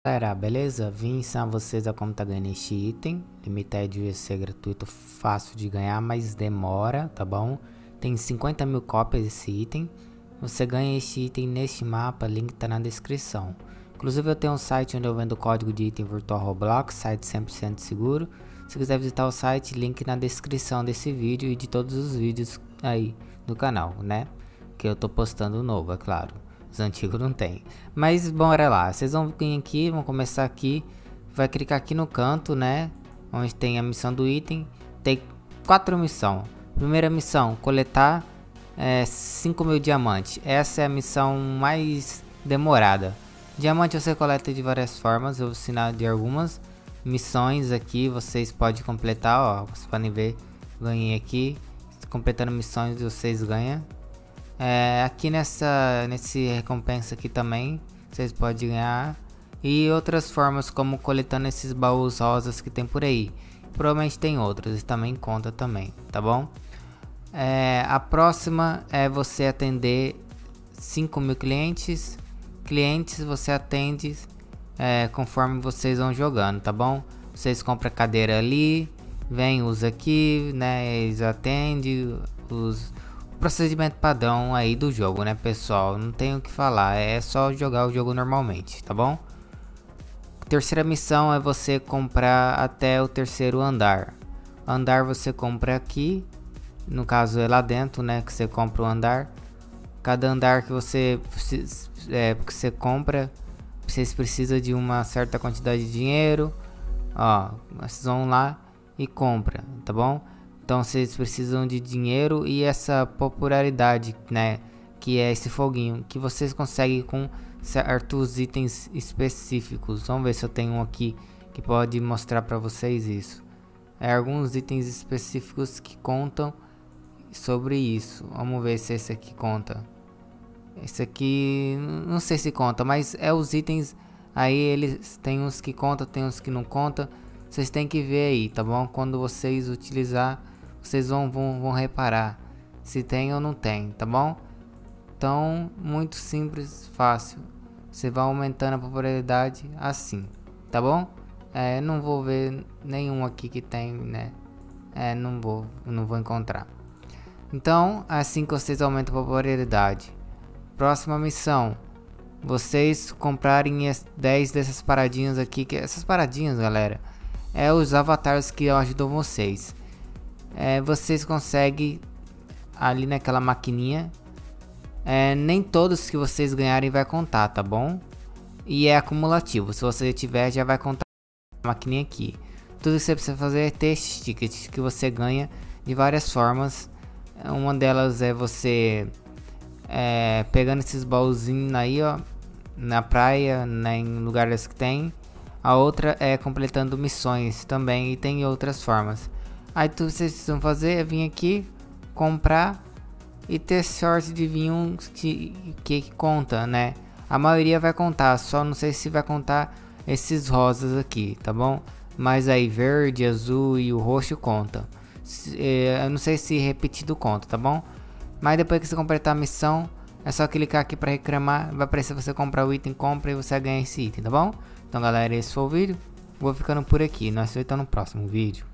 Galera, beleza? Vim ensinar vocês a como tá ganhando este item. Limited UGC gratuito, fácil de ganhar, mas demora, tá bom? Tem 50 mil cópias esse item. Você ganha este item neste mapa, link tá na descrição. Inclusive eu tenho um site onde eu vendo código de item virtual Roblox, site 100% seguro. Se quiser visitar o site, link na descrição desse vídeo e de todos os vídeos aí do canal, né? Que eu tô postando novo, é claro. Os antigos não tem. Mas bora lá. Vocês vão vir aqui, vão começar aqui. Vai clicar aqui no canto, né? Onde tem a missão do item. Tem 4 missões. Primeira missão, coletar 5 mil diamantes. Essa é a missão mais demorada. Diamante você coleta de várias formas. Eu vou ensinar de algumas missões aqui. Vocês podem completar, ó. Vocês podem ver. Ganhei aqui. Completando missões vocês ganham. Aqui nesse recompensa aqui também vocês podem ganhar, e outras formas como coletando esses baús rosas que tem por aí. Provavelmente tem outros, também conta também, tá bom? A próxima é você atender 5 mil clientes. Clientes você atende conforme vocês vão jogando, tá bom? Vocês compram a cadeira ali, vem, usa aqui, né? Eles atendem os procedimento padrão aí do jogo, né, pessoal? Não tenho o que falar, é só jogar o jogo normalmente, tá bom? Terceira missão é você comprar até o terceiro andar. Andar você compra aqui, no caso é lá dentro, né, que você compra o andar. Cada andar que você compra, vocês precisam de uma certa quantidade de dinheiro. Ó, vocês vão lá e compra, tá bom? Então vocês precisam de dinheiro e essa popularidade, né? Que é esse foguinho que vocês conseguem com certos itens específicos. Vamos ver se eu tenho um aqui que pode mostrar para vocês isso. Alguns itens específicos que contam sobre isso. Vamos ver se esse aqui conta. Esse aqui não sei se conta, mas é os itens aí. Eles tem uns que contam, tem uns que não contam. Vocês têm que ver aí, tá bom? Quando vocês utilizar, vocês vão reparar se tem ou não tem, tá bom? Então, muito simples, fácil. Você vai aumentando a popularidade assim, tá bom? Não vou ver nenhum aqui que tem, né? Não vou encontrar. Então, assim que vocês aumentam a popularidade. Próxima missão. Vocês comprarem 10 dessas paradinhas aqui. Essas paradinhas, galera, os avatares que ajudam vocês. Vocês conseguem ali naquela maquininha. Nem todos que vocês ganharem vai contar, tá bom? E é acumulativo. Se você tiver, já vai contar a maquininha aqui. Tudo que você precisa fazer é ter esses tickets que você ganha de várias formas. Uma delas é você pegando esses baúzinhos aí, ó, na praia, né, em lugares que tem. A outra é completando missões também, e tem outras formas. Aí tudo que vocês precisam fazer é vir aqui, comprar e ter sorte de vir um que conta, né? A maioria vai contar, só não sei se vai contar esses rosas aqui, tá bom? Mas aí verde, azul e o roxo conta. Eu não sei se repetido conta, tá bom? Mas depois que você completar a missão, é só clicar aqui para reclamar. Vai aparecer você comprar o item, compra e você ganha esse item, tá bom? Então galera, esse foi o vídeo. Vou ficando por aqui. Nós vemos no próximo vídeo.